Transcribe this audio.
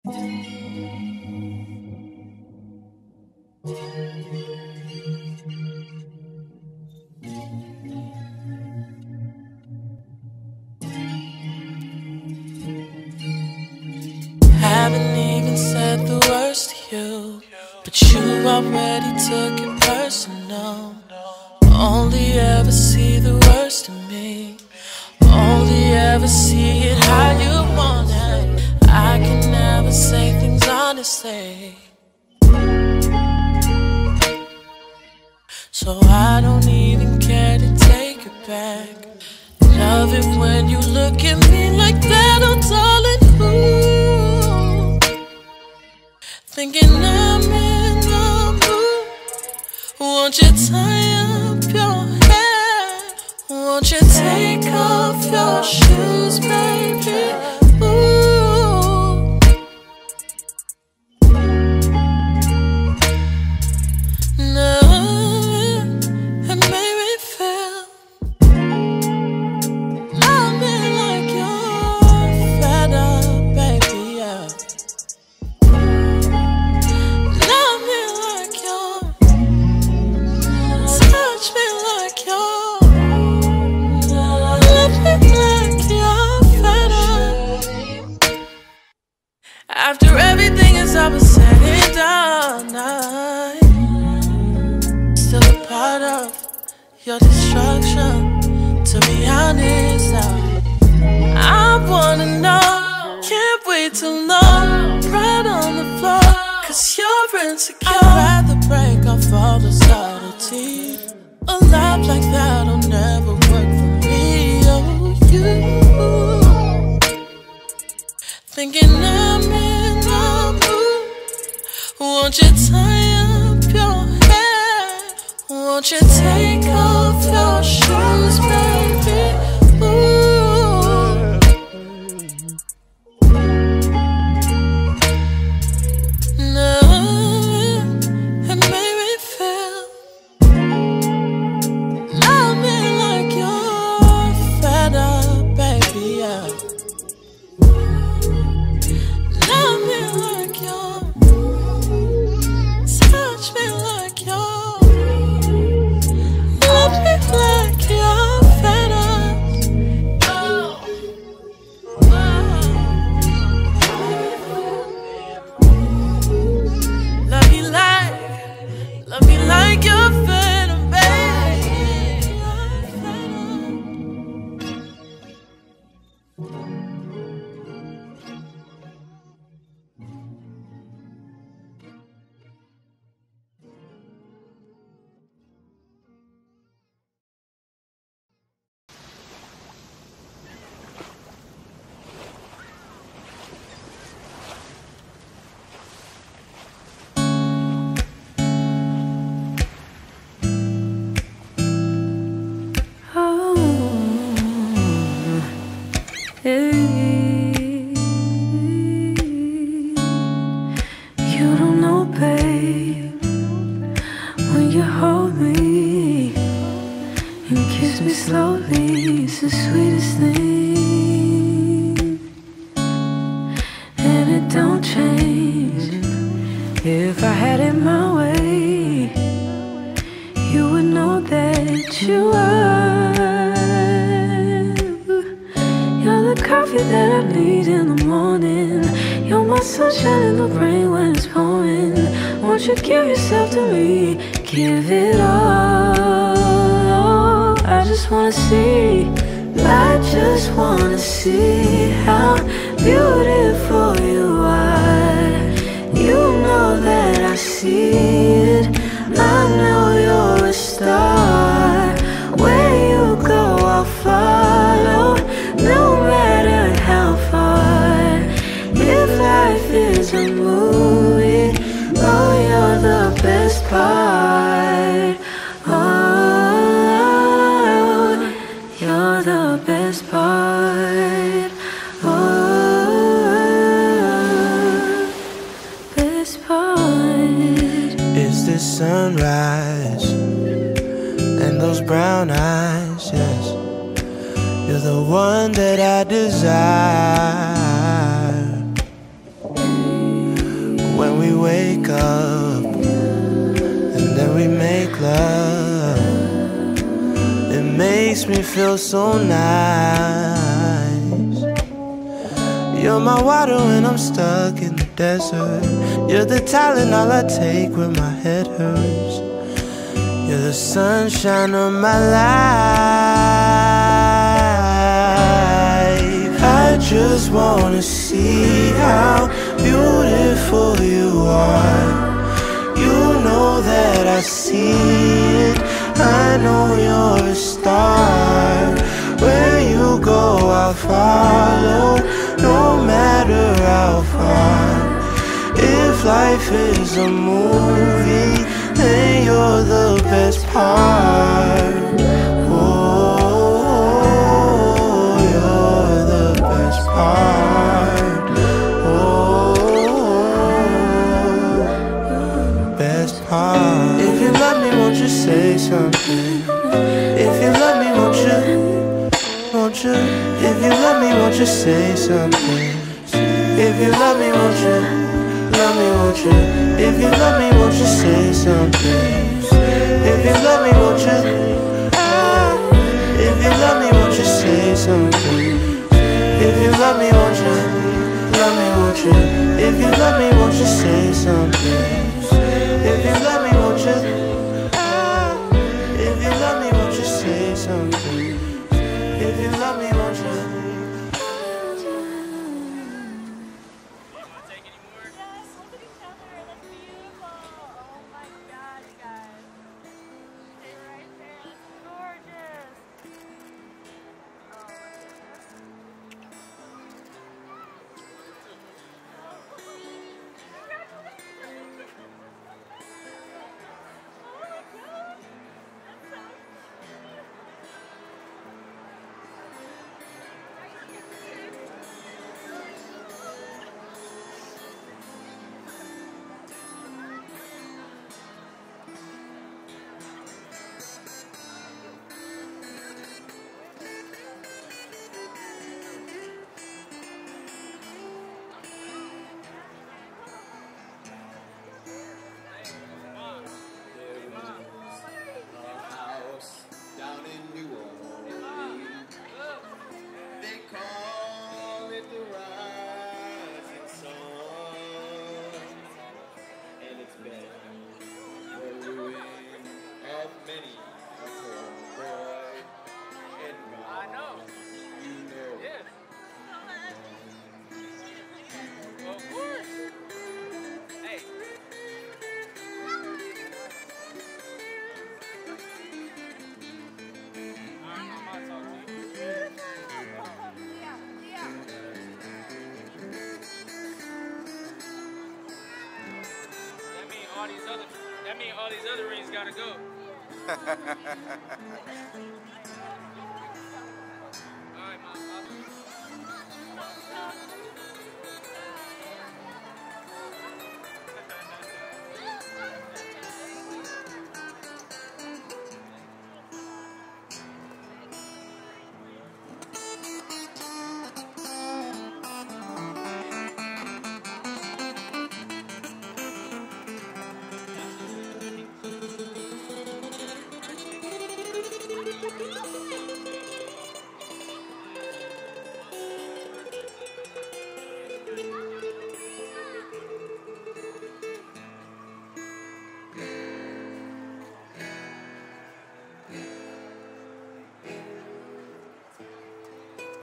Haven't even said the worst to you, but you already took it personal. Only ever see the worst in me, only ever see it how you want it. I can never say things honestly, so I don't even care to take it back. Love it when you look at me like that, oh darling, ooh. Thinking I'm in the mood. Won't you tie up your hair? Won't you take off your shoes, baby? Ooh. No, it made me feel love me like you're fed up, baby, yeah. Love me like you're, touch me like you're, love me like you're fed up. After everything is all but said and done, I'm still a part of your destruction. To be honest, I wanna know. Can't wait too long, right on the floor, 'cause you're insecure. I'd rather break off all the subtlety. A love like that'll never work for me. Oh, you thinking I'm in the mood. Won't you tie up your hair? Won't you take off your shoes, baby? Ooh. No, it made me feel love me like you're fed up, baby, yeah. Love me like you're, touch me like you're, love me like you're fed up. Love me like you're fed up, baby. You don't know, babe, when you hold me and kiss me slowly, it's the sweetest thing. And it don't change. If I had it my way, you would know that you are. You're the coffee that I need in the morning. You're my sunshine in the rain when it's pouring. Won't you give yourself to me? Give it all. I just wanna see, I just wanna see how beautiful you are. You know that I see it. I know you're a star. Where you go, I'll follow, no matter how far. If life is a movie, oh, you're the best part. Oh, you're the best part. Oh, best part. Is this sunrise and those brown eyes? Yes, you're the one that I desire. feels so nice. You're my water when I'm stuck in the desert. You're the Tylenol I take when my head hurts. You're the sunshine of my life. I just wanna see how beautiful you are. You know that I see it. I know you're a star. Where you go, I'll follow, no matter how far. If life is a movie, then you're the best part. Oh, you're the best part. Oh, best part. If you love me, won't you say something? If you love me, won't you? Won't you? If you love me, won't you say something? If you love me, won't you? Love me, won't you? If you love me, won't you say something? If you love me, won't you? If you love me, won't you say something? If you love me, won't you? Love me, won't you? If you love me, won't you say something? If you love me, won't you? If you love me, won't you say something? If you love me, won't you? That means all these other rings gotta go.